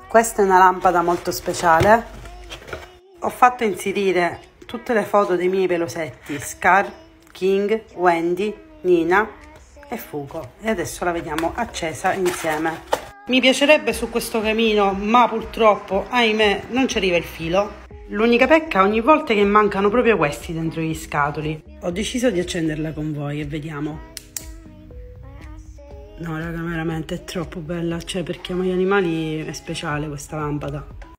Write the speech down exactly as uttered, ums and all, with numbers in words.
Questa è una lampada molto speciale. Ho fatto inserire tutte le foto dei miei pelosetti, Scar, King, Wendy, Nina e Fuko, e adesso la vediamo accesa insieme. Mi piacerebbe su questo camino, ma purtroppo, ahimè, non ci arriva il filo. L'unica pecca ogni volta è che mancano proprio questi dentro gli scatoli. Ho deciso di accenderla con voi e vediamo. No raga, veramente è troppo bella, cioè per chi ama gli animali è speciale questa lampada.